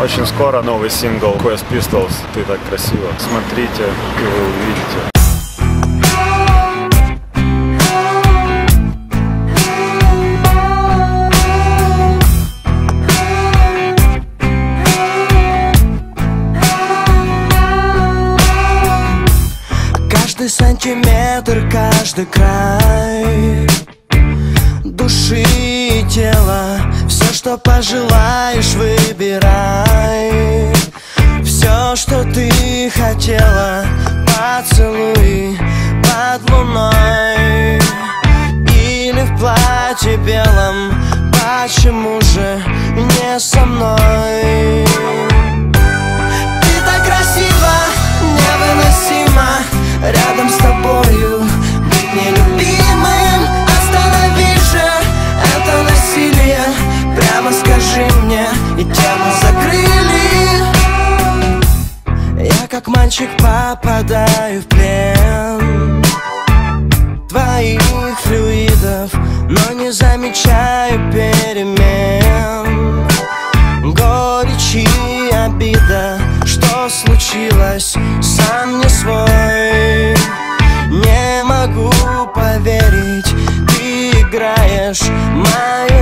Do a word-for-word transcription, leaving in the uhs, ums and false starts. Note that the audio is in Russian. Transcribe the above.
Очень скоро новый сингл Quest Pistols «Ты так красиво». Смотрите, и вы увидите. Каждый сантиметр, каждый край души и тела, все, что пожелаешь, выбирай. Все, что ты хотела, поцелуй под луной или в платье белом. Почему же не со мной? Ты так красиво, невыносимо рядом с тобою быть нелюбимым. Останови же это насилие, прямо скажи мне, и тему закрыли. Я как мальчик попадаю в плен твоих флюидов, но не замечаю перемен. Горечь и обида, что случилось, сам не свой. Не могу поверить, ты играешь мою